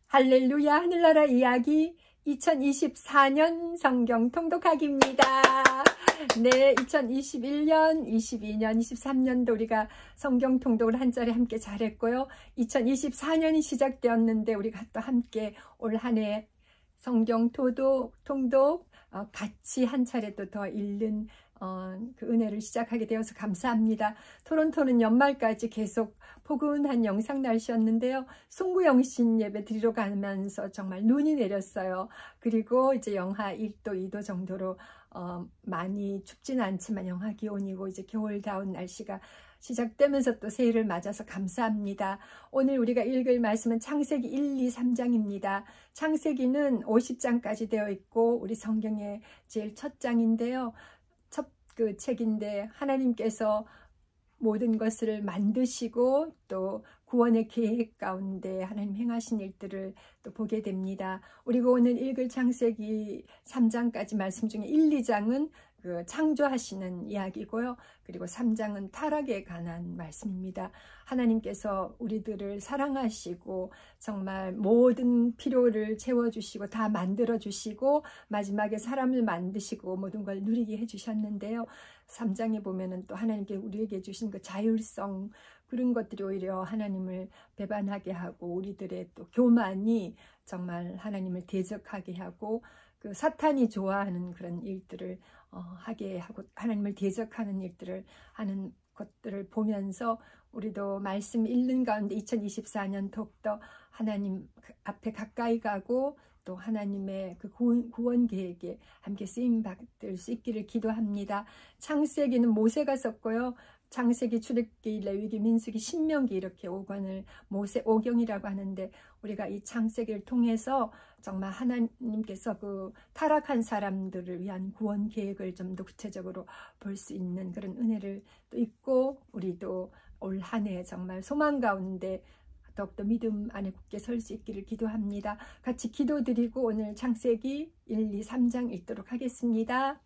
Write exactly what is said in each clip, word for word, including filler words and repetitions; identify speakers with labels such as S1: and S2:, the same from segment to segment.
S1: 할렐루야 하늘나라 이야기 이천이십사 년 성경 통독하기입니다. 네, 이천이십일 년, 이십이 년, 이십삼 년도 우리가 성경 통독을 한 자리 함께 잘했고요. 이천이십사 년이 시작되었는데 우리가 또 함께 올 한 해 성경 토독, 통독 어, 같이 한 차례 또 더 읽는 어, 그 은혜를 시작하게 되어서 감사합니다. 토론토는 연말까지 계속 포근한 영상 날씨였는데요. 송구영신 예배 드리러 가면서 정말 눈이 내렸어요. 그리고 이제 영하 일 도, 이 도 정도로 어, 많이 춥지는 않지만 영하 기온이고 이제 겨울다운 날씨가 시작되면서 또 새해를 맞아서 감사합니다. 오늘 우리가 읽을 말씀은 창세기 일, 이, 삼 장입니다. 창세기는 오십 장까지 되어 있고 우리 성경의 제일 첫 장인데요. 첫 그 책인데 하나님께서 모든 것을 만드시고 또 구원의 계획 가운데 하나님 행하신 일들을 또 보게 됩니다. 우리가 오늘 읽을 창세기 삼 장까지 말씀 중에 일, 이 장은 그 창조하시는 이야기고요. 그리고 삼 장은 타락에 관한 말씀입니다. 하나님께서 우리들을 사랑하시고 정말 모든 필요를 채워주시고 다 만들어주시고 마지막에 사람을 만드시고 모든 걸 누리게 해주셨는데요. 삼 장에 보면은 또 하나님께 우리에게 주신 그 자율성 그런 것들이 오히려 하나님을 배반하게 하고 우리들의 또 교만이 정말 하나님을 대적하게 하고 그 사탄이 좋아하는 그런 일들을 어, 하게 하고 하나님을 대적하는 일들을 하는 것들을 보면서 우리도 말씀 읽는 가운데 이천이십사 년 더욱더 하나님 앞에 가까이 가고 또 하나님의 그 구원, 구원 계획에 함께 쓰임 받을 수 있기를 기도합니다. 창세기는 모세가 썼고요. 창세기, 출애굽기, 레위기, 민수기, 신명기 이렇게 오 권을 모세 오경이라고 하는데 우리가 이 창세기를 통해서 정말 하나님께서 그 타락한 사람들을 위한 구원 계획을 좀 더 구체적으로 볼 수 있는 그런 은혜를 또 있고 우리도 올 한 해 정말 소망 가운데 더욱더 믿음 안에 굳게 설 수 있기를 기도합니다. 같이 기도드리고 오늘 창세기 일, 이, 삼 장 읽도록 하겠습니다.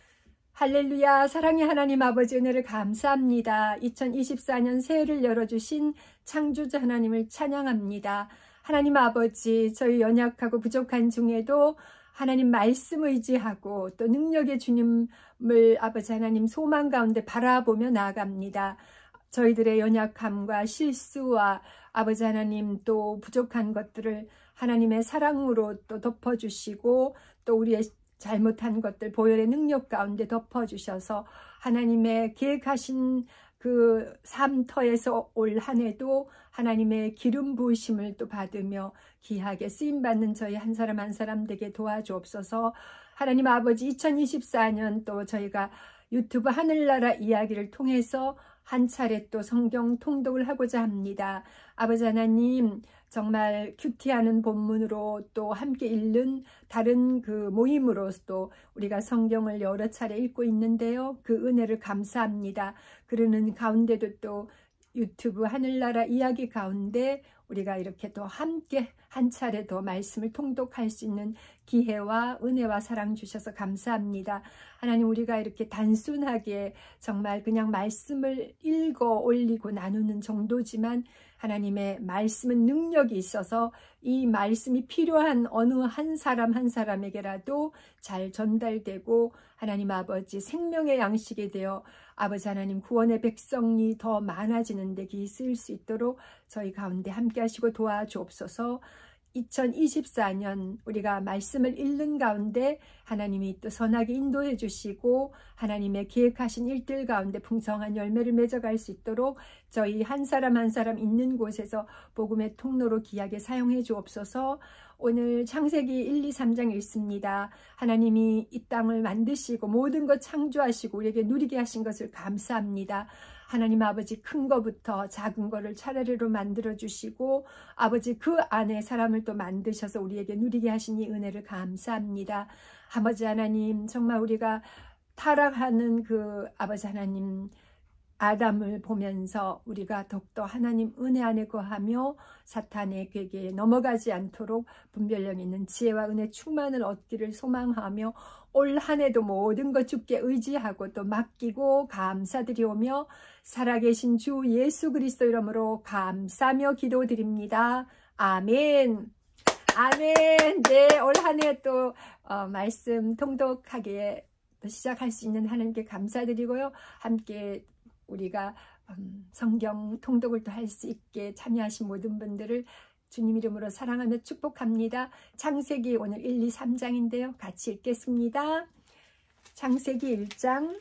S1: 할렐루야. 사랑의 하나님 아버지 은혜를 감사합니다. 이천이십사 년 새해를 열어주신 창조자 하나님을 찬양합니다. 하나님 아버지 저희 연약하고 부족한 중에도 하나님 말씀 의지하고 또 능력의 주님을 아버지 하나님 소망 가운데 바라보며 나아갑니다. 저희들의 연약함과 실수와 아버지 하나님 또 부족한 것들을 하나님의 사랑으로 또 덮어주시고 또 우리의 잘못한 것들 보혈의 능력 가운데 덮어주셔서 하나님의 계획하신 그 삶터에서 올 한 해도 하나님의 기름 부으심을 또 받으며 귀하게 쓰임받는 저희 한 사람 한 사람 되게 도와주옵소서. 하나님 아버지 이천이십사 년 또 저희가 유튜브 하늘나라 이야기를 통해서 한 차례 또 성경 통독을 하고자 합니다. 아버지 하나님 정말 큐티하는 본문으로 또 함께 읽는 다른 그 모임으로도 우리가 성경을 여러 차례 읽고 있는데요. 그 은혜를 감사합니다. 그러는 가운데도 또 유튜브 하늘나라 이야기 가운데 우리가 이렇게 또 함께 한 차례 더 말씀을 통독할 수 있는 기회와 은혜와 사랑 주셔서 감사합니다. 하나님 우리가 이렇게 단순하게 정말 그냥 말씀을 읽어 올리고 나누는 정도지만 하나님의 말씀은 능력이 있어서 이 말씀이 필요한 어느 한 사람 한 사람에게라도 잘 전달되고 하나님 아버지 생명의 양식이 되어 아버지 하나님 구원의 백성이 더 많아지는 데 기쓸 수 있도록 저희 가운데 함께 하시고 도와주옵소서. 이천이십사 년 우리가 말씀을 읽는 가운데 하나님이 또 선하게 인도해 주시고 하나님의 계획하신 일들 가운데 풍성한 열매를 맺어갈 수 있도록 저희 한 사람 한 사람 있는 곳에서 복음의 통로로 귀하게 사용해 주옵소서. 오늘 창세기 일, 이, 삼 장 읽습니다. 하나님이 이 땅을 만드시고 모든 것 창조하시고 우리에게 누리게 하신 것을 감사합니다. 하나님 아버지 큰 거부터 작은 거를 차례로 만들어 주시고 아버지 그 안에 사람을 또 만드셔서 우리에게 누리게 하신 이 은혜를 감사합니다. 아버지 하나님 정말 우리가 타락하는 그 아버지 하나님 아담을 보면서 우리가 더욱더 하나님 은혜 안에 거하며 사탄의 궤계에 넘어가지 않도록 분별력 있는 지혜와 은혜 충만을 얻기를 소망하며 올 한 해도 모든 것 주께 의지하고 또 맡기고 감사드리오며 살아계신 주 예수 그리스도 이름으로 감사하며 기도드립니다. 아멘. 아멘. 네, 올 한 해 또 어, 말씀 통독하게 또 시작할 수 있는 하나님께 감사드리고요. 함께 우리가 음, 성경 통독을 또 할 수 있게 참여하신 모든 분들을 주님 이름으로 사랑하며 축복합니다. 창세기 오늘 일, 이, 삼 장인데요. 같이 읽겠습니다. 창세기 일 장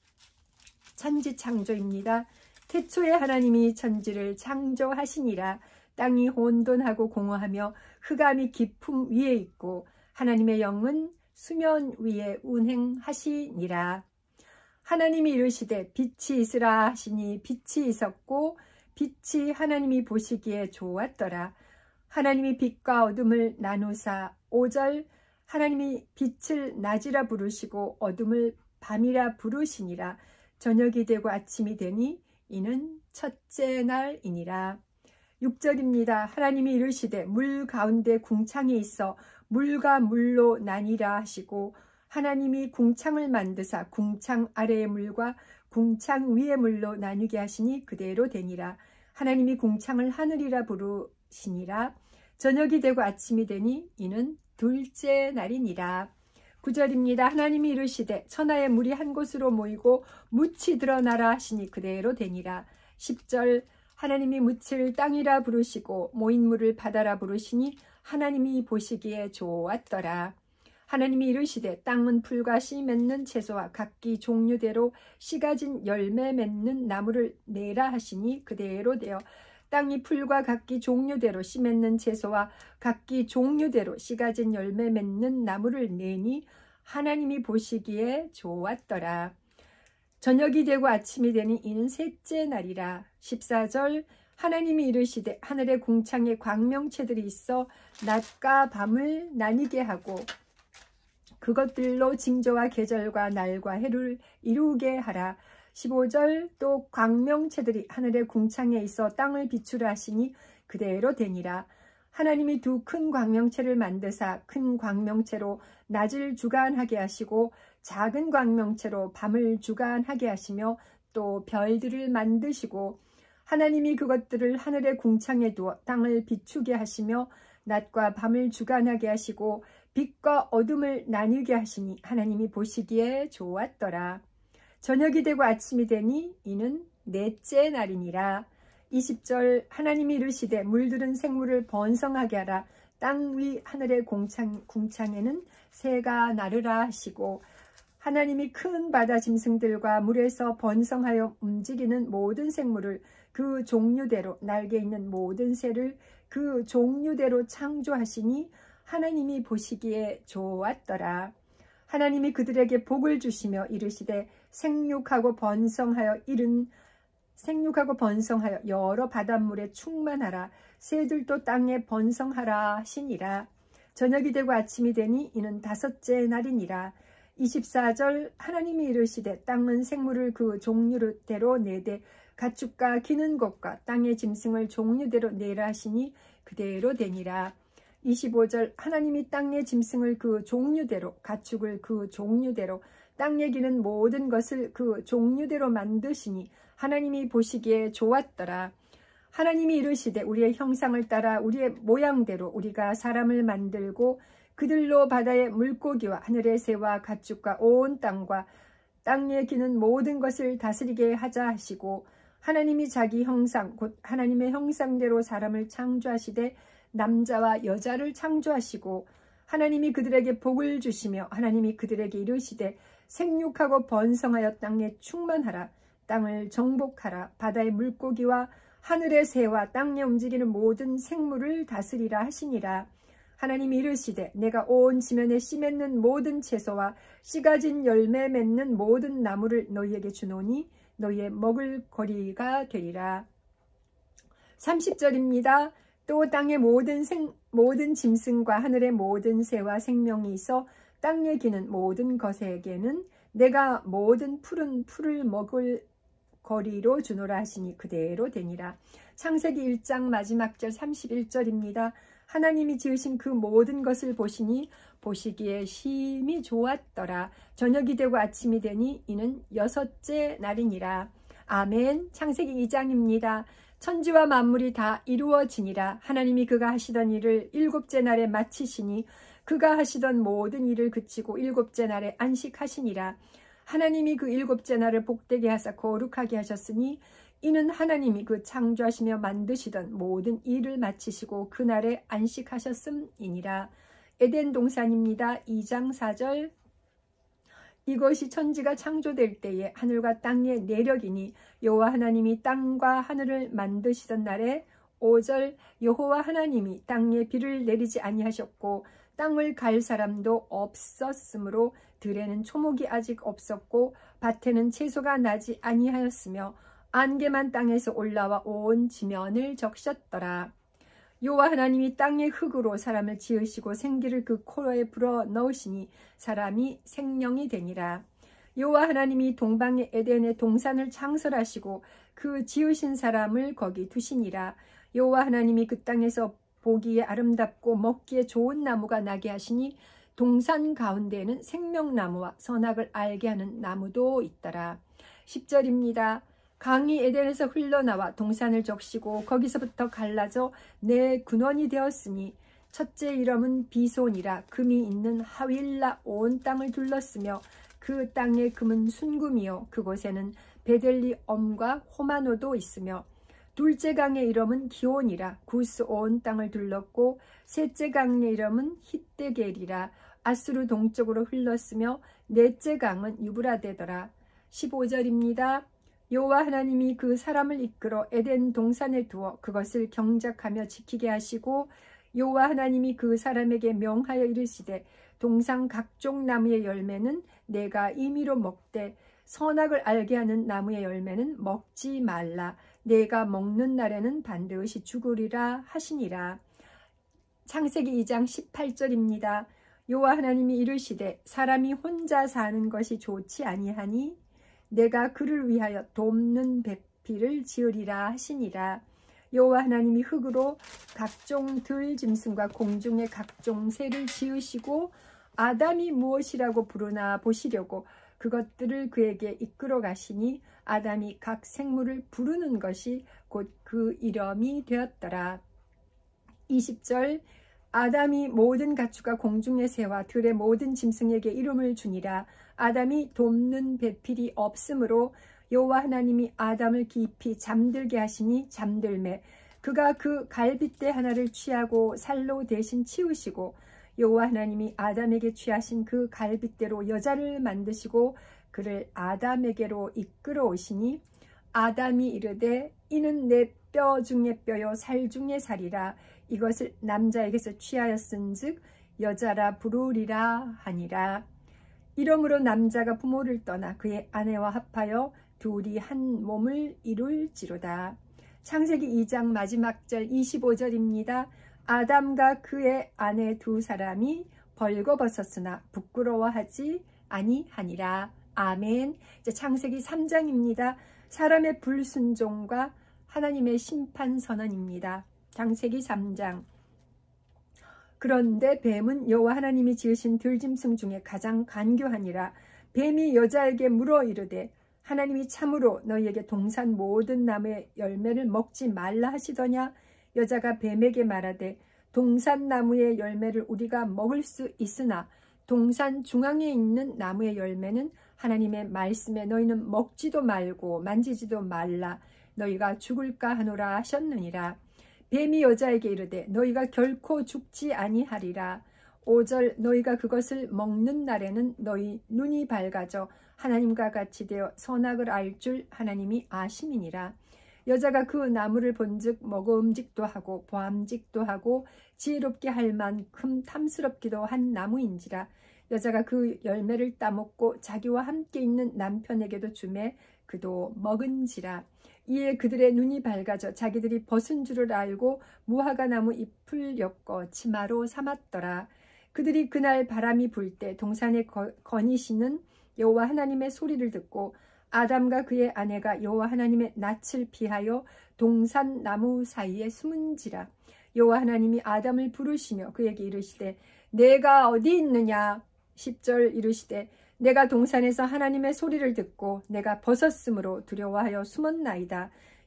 S1: 천지창조입니다. 태초에 하나님이 천지를 창조하시니라. 땅이 혼돈하고 공허하며 흑암이 깊음 위에 있고 하나님의 영은 수면 위에 운행하시니라. 하나님이 이르시되 빛이 있으라 하시니 빛이 있었고 빛이 하나님이 보시기에 좋았더라. 하나님이 빛과 어둠을 나누사 오 절 하나님이 빛을 낮이라 부르시고 어둠을 밤이라 부르시니라. 저녁이 되고 아침이 되니 이는 첫째 날이니라. 육 절입니다. 하나님이 이르시되 물 가운데 궁창이 있어 물과 물로 나뉘라 하시고 하나님이 궁창을 만드사 궁창 아래의 물과 궁창 위의 물로 나뉘게 하시니 그대로 되니라. 하나님이 궁창을 하늘이라 부르시니라. 저녁이 되고 아침이 되니 이는 둘째 날이니라. 구 절입니다. 하나님이 이르시되 천하의 물이 한 곳으로 모이고 묻이 드러나라 하시니 그대로 되니라. 십 절 하나님이 묻을 땅이라 부르시고 모인 물을 바다라 부르시니 하나님이 보시기에 좋았더라. 하나님이 이르시되 땅은 풀과 씨 맺는 채소와 각기 종류대로 씨 가진 열매 맺는 나무를 내라 하시니 그대로 되어 땅이 풀과 각기 종류대로 씨 맺는 채소와 각기 종류대로 씨 가진 열매 맺는 나무를 내니 하나님이 보시기에 좋았더라. 저녁이 되고 아침이 되니 이는 셋째 날이라. 십사 절 하나님이 이르시되 하늘의 궁창에 광명체들이 있어 낮과 밤을 나뉘게 하고 그것들로 징조와 계절과 날과 해를 이루게 하라. 십오 절 또 광명체들이 하늘의 궁창에 있어 땅을 비추라 하시니 그대로 되니라. 하나님이 두 큰 광명체를 만드사 큰 광명체로 낮을 주관하게 하시고 작은 광명체로 밤을 주관하게 하시며 또 별들을 만드시고 하나님이 그것들을 하늘의 궁창에 두어 땅을 비추게 하시며 낮과 밤을 주관하게 하시고 빛과 어둠을 나뉘게 하시니 하나님이 보시기에 좋았더라. 저녁이 되고 아침이 되니 이는 넷째 날이니라. 이십 절 하나님이 이르시되 물들은 생물을 번성하게 하라. 땅 위 하늘의 궁창, 궁창에는 새가 나르라 하시고 하나님이 큰 바다 짐승들과 물에서 번성하여 움직이는 모든 생물을 그 종류대로 날개 있는 모든 새를 그 종류대로 창조하시니 하나님이 보시기에 좋았더라. 하나님이 그들에게 복을 주시며 이르시되 생육하고 번성하여 이른 생육하고 번성하여 여러 바닷물에 충만하라. 새들도 땅에 번성하라 하시니라. 저녁이 되고 아침이 되니 이는 다섯째 날이니라. 이십사 절 하나님이 이르시되 땅은 생물을 그 종류대로 내되 가축과 기는 것과 땅의 짐승을 종류대로 내라 하시니 그대로 되니라. 이십오 절 하나님이 땅의 짐승을 그 종류대로 가축을 그 종류대로 땅에 기는 모든 것을 그 종류대로 만드시니 하나님이 보시기에 좋았더라. 하나님이 이르시되 우리의 형상을 따라 우리의 모양대로 우리가 사람을 만들고 그들로 바다의 물고기와 하늘의 새와 가축과 온 땅과 땅에 기는 모든 것을 다스리게 하자 하시고 하나님이 자기 형상 곧 하나님의 형상대로 사람을 창조하시되 남자와 여자를 창조하시고 하나님이 그들에게 복을 주시며 하나님이 그들에게 이르시되 생육하고 번성하여 땅에 충만하라. 땅을 정복하라. 바다의 물고기와 하늘의 새와 땅에 움직이는 모든 생물을 다스리라 하시니라. 하나님이 이르시되 내가 온 지면에 씨 맺는 모든 채소와 씨 가진 열매 맺는 모든 나무를 너희에게 주노니 너희의 먹을 거리가 되리라. 삼십 절입니다. 또 땅의 모든 생, 모든 짐승과 하늘의 모든 새와 생명이 있어 땅에 기는 모든 것에게는 내가 모든 푸른 풀을 먹을 거리로 주노라 하시니 그대로 되니라. 창세기 일 장 마지막 절 삼십일 절입니다. 하나님이 지으신 그 모든 것을 보시니 보시기에 심히 좋았더라. 저녁이 되고 아침이 되니 이는 여섯째 날이니라. 아멘. 창세기 이 장입니다. 천지와 만물이 다 이루어지니라. 하나님이 그가 하시던 일을 일곱째 날에 마치시니 그가 하시던 모든 일을 그치고 일곱째 날에 안식하시니라. 하나님이 그 일곱째 날을 복되게 하사 거룩하게 하셨으니 이는 하나님이 그 창조하시며 만드시던 모든 일을 마치시고 그날에 안식하셨음이니라. 에덴 동산입니다. 이 장 사 절. 이것이 천지가 창조될 때에 하늘과 땅의 내력이니 여호와 하나님이 땅과 하늘을 만드시던 날에 오 절. 여호와 하나님이 땅에 비를 내리지 아니하셨고 땅을 갈 사람도 없었으므로 들에는 초목이 아직 없었고 밭에는 채소가 나지 아니하였으며 안개만 땅에서 올라와 온 지면을 적셨더라. 여호와 하나님이 땅의 흙으로 사람을 지으시고 생기를 그 코로에 불어 넣으시니 사람이 생명이 되니라. 여호와 하나님이 동방의 에덴의 동산을 창설하시고 그 지으신 사람을 거기 두시니라. 여호와 하나님이 그 땅에서 보기에 아름답고 먹기에 좋은 나무가 나게 하시니 동산 가운데에는 생명나무와 선악을 알게 하는 나무도 있더라. 십 절입니다. 강이 에덴에서 흘러나와 동산을 적시고 거기서부터 갈라져 네 근원이 되었으니 첫째 이름은 비손이라. 금이 있는 하윌라 온 땅을 둘렀으며 그 땅의 금은 순금이요 그곳에는 베델리 엄과 호마노도 있으며 둘째 강의 이름은 기온이라. 구스 온 땅을 둘렀고 셋째 강의 이름은 히데겔이라. 아수르 동쪽으로 흘렀으며 넷째 강은 유브라데더라. 십오 절입니다. 여호와 하나님이 그 사람을 이끌어 에덴 동산에 두어 그것을 경작하며 지키게 하시고 여호와 하나님이 그 사람에게 명하여 이르시되 동산 각종 나무의 열매는 내가 임의로 먹되 선악을 알게 하는 나무의 열매는 먹지 말라. 내가 먹는 날에는 반드시 죽으리라 하시니라. 창세기 이 장 십팔 절입니다. 여호와 하나님이 이르시되 사람이 혼자 사는 것이 좋지 아니하니 내가 그를 위하여 돕는 배필을 지으리라 하시니라. 여호와 하나님이 흙으로 각종 들짐승과 공중의 각종 새를 지으시고 아담이 무엇이라고 부르나 보시려고 그것들을 그에게 이끌어 가시니 아담이 각 생물을 부르는 것이 곧 그 이름이 되었더라. 이십 절. 아담이 모든 가축과 공중의 새와 들의 모든 짐승에게 이름을 주니라. 아담이 돕는 배필이 없으므로 여호와 하나님이 아담을 깊이 잠들게 하시니 잠들매 그가 그 갈빗대 하나를 취하고 살로 대신 치우시고 여호와 하나님이 아담에게 취하신 그 갈빗대로 여자를 만드시고 그를 아담에게로 이끌어 오시니 아담이 이르되 이는 내 뼈 중의 뼈요 살 중의 살이라. 이것을 남자에게서 취하였은즉 여자라 부르리라 하니라. 이러므로 남자가 부모를 떠나 그의 아내와 합하여 둘이 한 몸을 이룰지로다. 창세기 이 장 마지막 절 이십오 절입니다. 아담과 그의 아내 두 사람이 벌거벗었으나 부끄러워하지 아니하니라. 아멘. 이제 창세기 삼 장입니다. 사람의 불순종과 하나님의 심판 선언입니다. 창세기 삼 장. 그런데 뱀은 여호와 하나님이 지으신 들짐승 중에 가장 간교하니라. 뱀이 여자에게 물어 이르되 하나님이 참으로 너희에게 동산 모든 나무의 열매를 먹지 말라 하시더냐. 여자가 뱀에게 말하되 동산 나무의 열매를 우리가 먹을 수 있으나 동산 중앙에 있는 나무의 열매는 하나님의 말씀에 너희는 먹지도 말고 만지지도 말라. 너희가 죽을까 하노라 하셨느니라. 뱀이 여자에게 이르되 너희가 결코 죽지 아니하리라. 오 절. 너희가 그것을 먹는 날에는 너희 눈이 밝아져 하나님과 같이 되어 선악을 알 줄 하나님이 아심이니라. 여자가 그 나무를 본즉 먹음직도 하고 보암직도 하고 지혜롭게 할 만큼 탐스럽기도 한 나무인지라. 여자가 그 열매를 따먹고 자기와 함께 있는 남편에게도 주매 그도 먹은지라. 이에 그들의 눈이 밝아져 자기들이 벗은 줄을 알고 무화과 나무 잎을 엮어 치마로 삼았더라. 그들이 그날 바람이 불 때 동산에 거니시는 여호와 하나님의 소리를 듣고 아담과 그의 아내가 여호와 하나님의 낯을 피하여 동산 나무 사이에 숨은지라. 여호와 하나님이 아담을 부르시며 그에게 이르시되 내가 어디 있느냐. 십 절. 이르시되 내가 동산에서 하나님의 소리를 듣고 내가 벗었으므로 두려워하여 숨었나이다.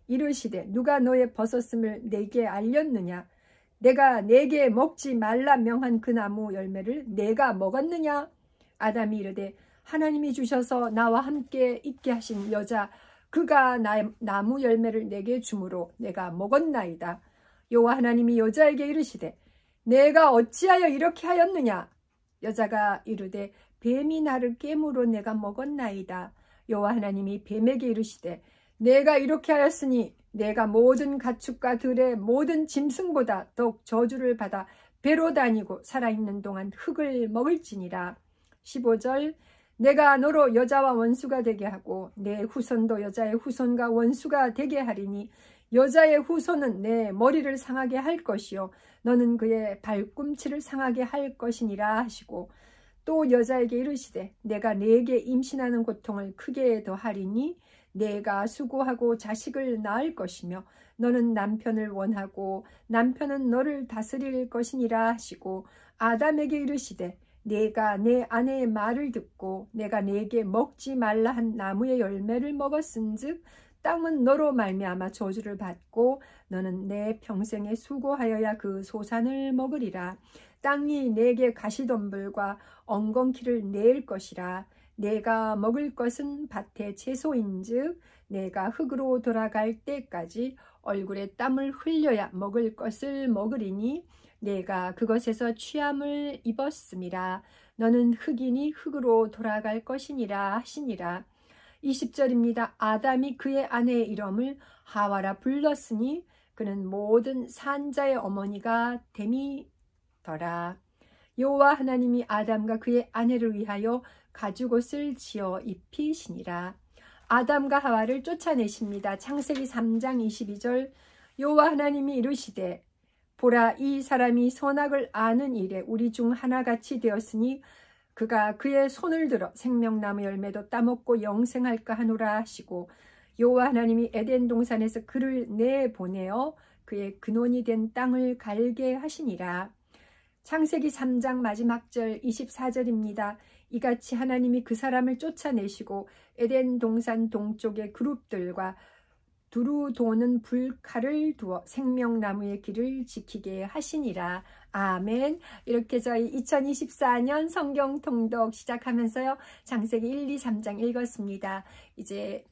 S1: 이르시되 누가 너의 벗었음을 내게 알렸느냐? 내가 내게 먹지 말라 명한 그 나무 열매를 내가 먹었느냐? 아담이 이르되 하나님이 주셔서 나와 함께 있게 하신 여자 그가 나, 나무 열매를 내게 주므로 내가 먹었나이다. 여호와 하나님이 여자에게 이르시되 내가 어찌하여 이렇게 하였느냐? 여자가 이르되 뱀이 나를 깨므로 내가 먹었나이다. 여호와 하나님이 뱀에게 이르시되 내가 이렇게 하였으니 내가 모든 가축과 들의 모든 짐승보다 더욱 저주를 받아 배로 다니고 살아있는 동안 흙을 먹을지니라. 십오 절 내가 너로 여자와 원수가 되게 하고 내 후손도 여자의 후손과 원수가 되게 하리니 여자의 후손은 내 머리를 상하게 할 것이요 너는 그의 발꿈치를 상하게 할 것이니라 하시고 또 여자에게 이르시되 내가 네게 임신하는 고통을 크게 더하리니 내가 수고하고 자식을 낳을 것이며 너는 남편을 원하고 남편은 너를 다스릴 것이니라 하시고 아담에게 이르시되 내가 내 아내의 말을 듣고 내가 네게 먹지 말라 한 나무의 열매를 먹었은즉 땅은 너로 말미암아 저주를 받고 너는 내 평생에 수고하여야 그 소산을 먹으리라. 땅이 내게 가시덤불과 엉겅퀴를 낼 것이라. 내가 먹을 것은 밭의 채소인즉 내가 흙으로 돌아갈 때까지 얼굴에 땀을 흘려야 먹을 것을 먹으리니 내가 그것에서 취함을 입었음이라. 너는 흙이니 흙으로 돌아갈 것이니라 하시니라. 이십 절입니다. 아담이 그의 아내의 이름을 하와라 불렀으니 그는 모든 산자의 어머니가 됨이더라. 여호와 하나님이 아담과 그의 아내를 위하여 가죽옷을 지어 입히시니라. 아담과 하와를 쫓아내십니다. 창세기 삼 장 이십이 절 여호와 하나님이 이르시되 보라 이 사람이 선악을 아는 일에 우리 중 하나같이 되었으니 그가 그의 손을 들어 생명나무 열매도 따먹고 영생할까 하노라 하시고 여호와 하나님이 에덴 동산에서 그를 내보내어 그의 근원이 된 땅을 갈게 하시니라. 창세기 삼 장 마지막 절 이십사 절입니다. 이같이 하나님이 그 사람을 쫓아내시고 에덴 동산 동쪽의 그룹들과 두루 도는 불칼을 두어 생명나무의 길을 지키게 하시니라. 아멘. 이렇게 저희 이천이십사 년 성경 통독 시작하면서요. 창세기 일, 이, 삼 장 읽었습니다. 이제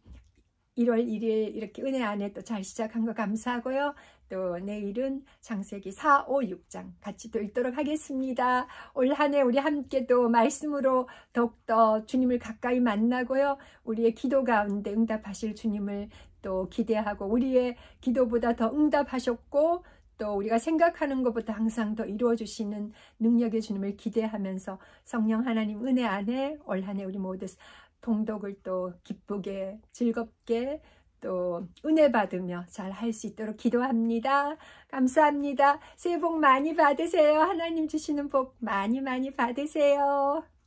S1: 일월 일일 이렇게 은혜 안에 또 잘 시작한 거 감사하고요. 또 내일은 창세기 사, 오, 육 장 같이 또 읽도록 하겠습니다. 올 한 해 우리 함께 또 말씀으로 더욱더 주님을 가까이 만나고요. 우리의 기도 가운데 응답하실 주님을 또 기대하고 우리의 기도보다 더 응답하셨고 또 우리가 생각하는 것보다 항상 더 이루어 주시는 능력의 주님을 기대하면서 성령 하나님 은혜 안에 올 한 해 우리 모두 통독을 또 기쁘게 즐겁게 또 은혜 받으며 잘 할 수 있도록 기도합니다. 감사합니다. 새해 복 많이 받으세요. 하나님 주시는 복 많이 많이 받으세요.